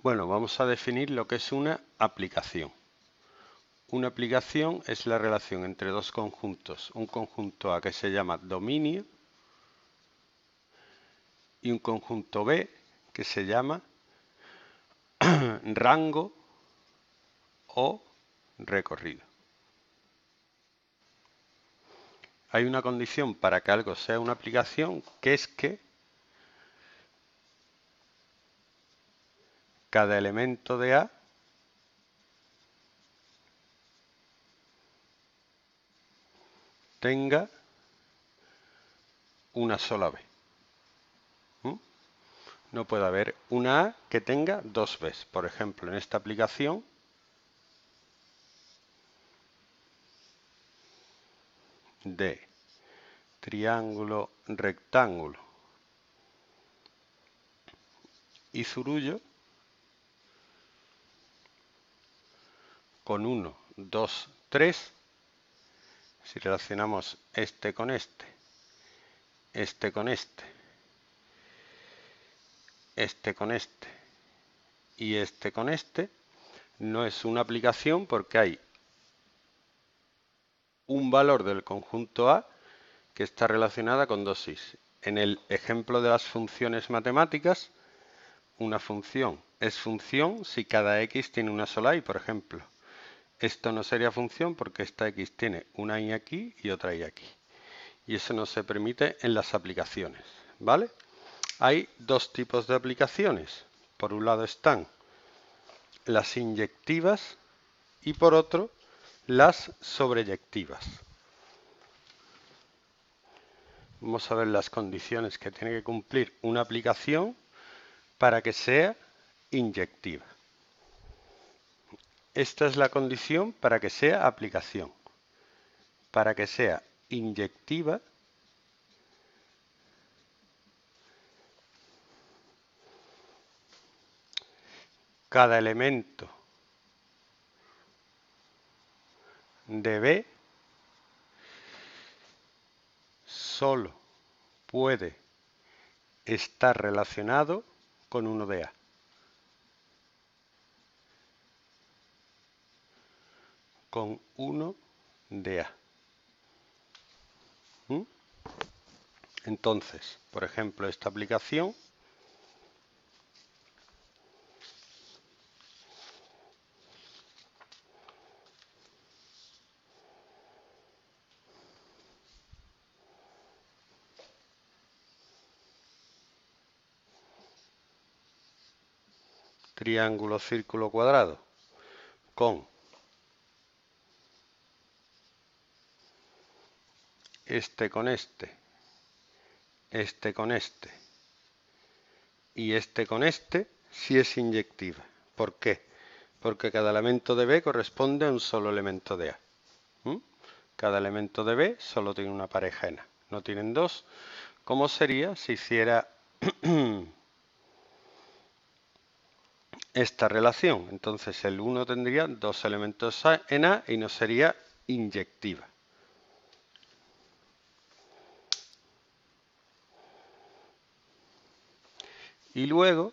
Bueno, vamos a definir lo que es una aplicación. Una aplicación es la relación entre dos conjuntos, un conjunto A que se llama dominio y un conjunto B que se llama rango o recorrido. Hay una condición para que algo sea una aplicación, que es que cada elemento de A tenga una sola B. No puede haber una A que tenga dos Bs. Por ejemplo, en esta aplicación de triángulo, rectángulo y zurullo, con 1, 2, 3, si relacionamos este con este, este con este, este con este y este con este, no es una aplicación porque hay un valor del conjunto A que está relacionada con dos is. En el ejemplo de las funciones matemáticas, una función es función si cada x tiene una sola y, por ejemplo. Esto no sería función porque esta x tiene una y aquí y otra y aquí. Y eso no se permite en las aplicaciones, ¿vale? Hay dos tipos de aplicaciones. Por un lado están las inyectivas y por otro las sobreyectivas. Vamos a ver las condiciones que tiene que cumplir una aplicación para que sea inyectiva. Esta es la condición para que sea aplicación. Para que sea inyectiva, cada elemento de B solo puede estar relacionado con uno de A. Con uno de A. Entonces, por ejemplo, esta aplicación triángulo, círculo, cuadrado con este con este con este y este con este, sí es inyectiva. ¿Por qué? Porque cada elemento de B corresponde a un solo elemento de A. Cada elemento de B solo tiene una pareja en A, no tienen dos. ¿Cómo sería si hiciera esta relación? Entonces el 1 tendría dos elementos en A y no sería inyectiva. Y luego,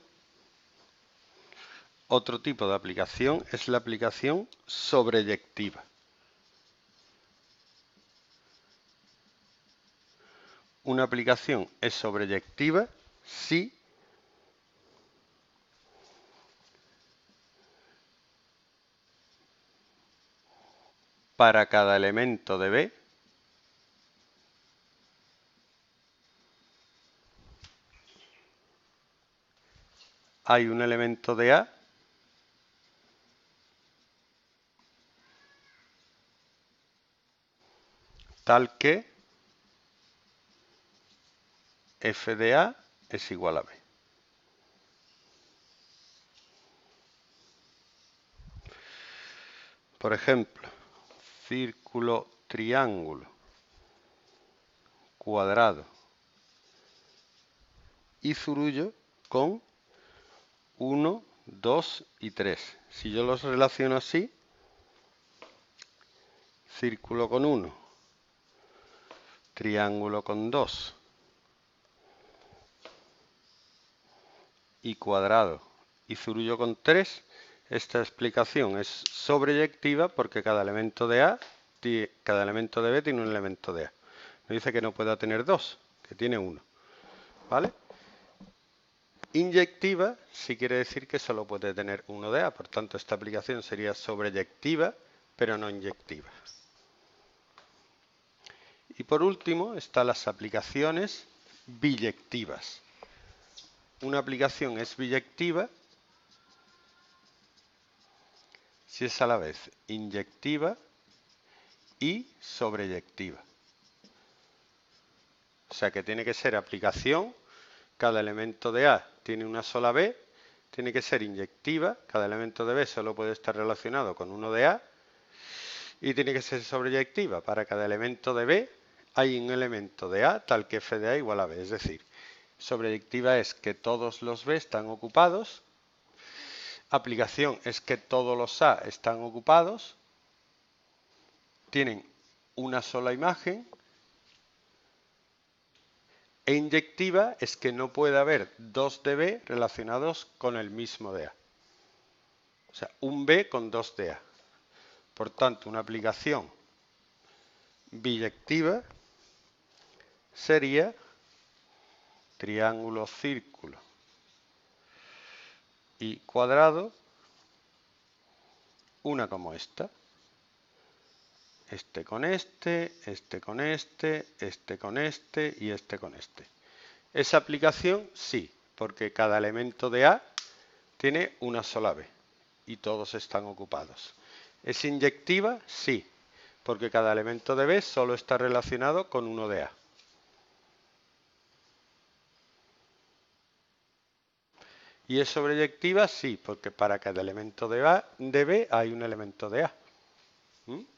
otro tipo de aplicación es la aplicación sobreyectiva. Una aplicación es sobreyectiva si para cada elemento de B hay un elemento de A tal que f de A es igual a B. Por ejemplo, círculo, triángulo, cuadrado y zurullo con 1, 2 y 3. Si yo los relaciono así, círculo con 1, triángulo con 2 y cuadrado y Zurullo con 3, esta explicación es sobreyectiva porque cada elemento de B tiene un elemento de A. No dice que no pueda tener 2, que tiene 1. ¿Vale? Inyectiva sí quiere decir que solo puede tener 1 de A, por tanto esta aplicación sería sobreyectiva, pero no inyectiva. Y por último están las aplicaciones biyectivas. Una aplicación es biyectiva si es a la vez inyectiva y sobreyectiva. O sea que tiene que ser aplicación, cada elemento de A tiene una sola B, tiene que ser inyectiva, cada elemento de B solo puede estar relacionado con uno de A, y tiene que ser sobreyectiva. Para cada elemento de B hay un elemento de A tal que f de A igual a B. Es decir, sobreyectiva es que todos los B están ocupados. Aplicación es que todos los A están ocupados. Tienen una sola imagen. E inyectiva es que no puede haber dos de B relacionados con el mismo de A. O sea, un B con dos de A. Por tanto, una aplicación biyectiva sería triángulo, círculo y cuadrado, una como esta. Este con este, este con este, este con este y este con este. Esa aplicación sí, porque cada elemento de A tiene una sola B y todos están ocupados. ¿Es inyectiva? Sí, porque cada elemento de B solo está relacionado con uno de A. ¿Y es sobreyectiva? Sí, porque para cada elemento de B hay un elemento de A. ¿Mm?